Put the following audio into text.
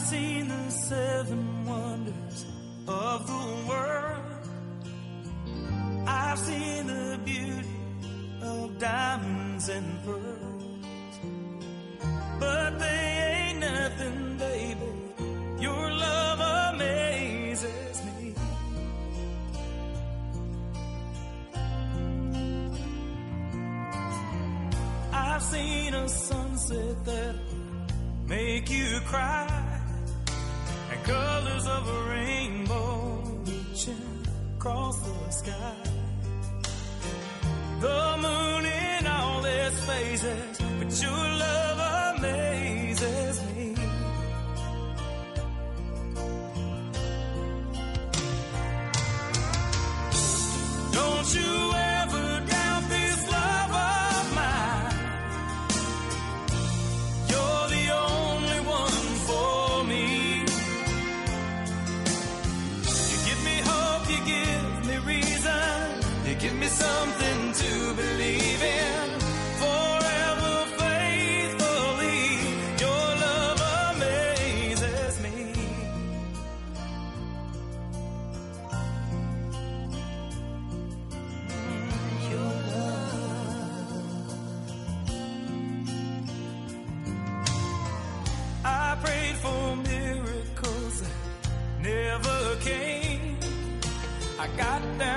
seen the seven wonders of the world. I've seen the beauty of diamonds and pearls, but they ain't nothing, baby. Your love amazes me. I've seen a sunset that make you cry, and colors of a rainbow reaching across the sky. The moon in all its phases, but your love amazes me. Don't you ever doubt this love of mine. You're the only one for me. You give me hope, you give me reason, you give me something to believe in. Forever faithfully, your love amazes me. Your love. I prayed for miracles that never came. I got down